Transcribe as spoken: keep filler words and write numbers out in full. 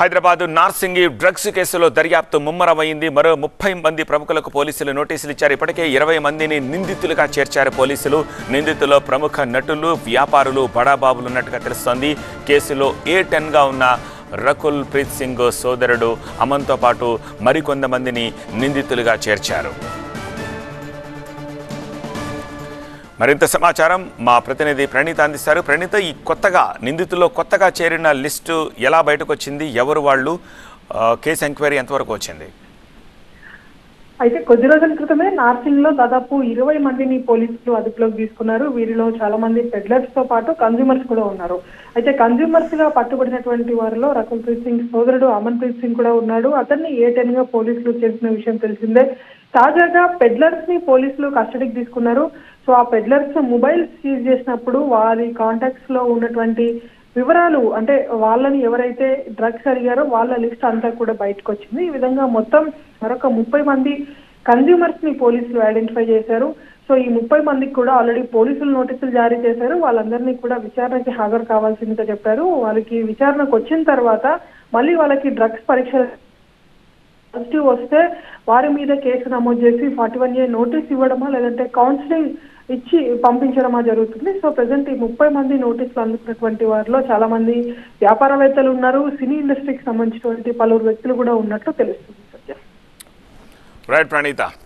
Hyderabad Narsingi drugs కేసులో దర్యాప్తు ముమ్మరమైంది. మరో ముప్పై మంది ప్రముఖులకు పోలీసులు నోటీసులు ఇచ్చారు. ఇప్పటికే ఇరవై మందిని నిందితులుగా చేర్చారు పోలీసులు. నిందితుల్లో ప్రముఖ నటులు, వ్యాపారులు, బడాబాబులు ఉన్నట్టుగా తెలుస్తోంది. కేసులో ఏ టెన్గా ఉన్న రకుల్ ప్రీత్ సింగ్ సోదరుడు అమన్తో పాటు మరికొంతమందిని నిందితులుగా చేర్చారు. మరింత సమాచారం మా ప్రతినిధి ప్రణీత అందిస్తారు. ప్రణీత, ఈ కొత్తగా నిందితుల్లో కొత్తగా చేరిన లిస్టు ఎలా బయటకు వచ్చింది? ఎవరు వాళ్ళు? కేసు ఎంక్వైరీ ఎంతవరకు వచ్చింది? అయితే కొద్ది రోజుల క్రితమే నార్సింగ్ లో దాదాపు ఇరవై మందిని పోలీసులు అదుపులోకి తీసుకున్నారు. వీరిలో చాలా మంది పెడ్లర్స్ తో పాటు కన్జ్యూమర్స్ కూడా ఉన్నారు. అయితే కన్జ్యూమర్స్ గా పట్టుబడినటువంటి వారిలో రకుల్ ప్రీత్ సింగ్ సోదరుడు అమన్ ప్రీత్ సింగ్ కూడా ఉన్నాడు. అతన్ని ఏ టెన్ గా పోలీసులు చేసిన విషయం తెలిసిందే. తాజాగా పెడ్లర్స్ ని పోలీసులు కస్టడీకి తీసుకున్నారు. సో ఆ పెడ్లర్స్ మొబైల్స్ సీజ్ చేసినప్పుడు వారి కాంటాక్ట్స్ లో ఉన్నటువంటి వివరాలు, అంటే వాళ్ళని ఎవరైతే డ్రగ్స్ అడిగారో వాళ్ళ లిస్ట్ అంతా కూడా బయటకు వచ్చింది. ఈ విధంగా మొత్తం మరొక ముప్పై మంది కన్జ్యూమర్స్ ని పోలీసులు ఐడెంటిఫై చేశారు. సో ఈ ముప్పై మందికి కూడా ఆల్రెడీ పోలీసులు నోటీసులు జారీ చేశారు. వాళ్ళందరినీ కూడా విచారణకి హాజరు కావాల్సిందిగా చెప్పారు. వాళ్ళకి విచారణకు వచ్చిన తర్వాత మళ్ళీ వాళ్ళకి డ్రగ్స్ పరీక్ష పాజిటివ్ వస్తే వారి మీద కేసు నమోదు చేసి ఫార్టీ వన్ ఏ నోటీస్ ఇవ్వడమా లేదంటే కౌన్సిలింగ్ ఇచ్చి పంపించడమా జరుగుతుంది. సో ప్రెసెంట్ ఈ ముప్పై మంది నోటీసులు అందుకున్నటువంటి వారిలో చాలా మంది వ్యాపారవేత్తలు ఉన్నారు. సినీ ఇండస్ట్రీకి సంబంధించినటువంటి పలువురు వ్యక్తులు కూడా ఉన్నట్లు తెలుస్తుంది. రైట్ ప్రణీత.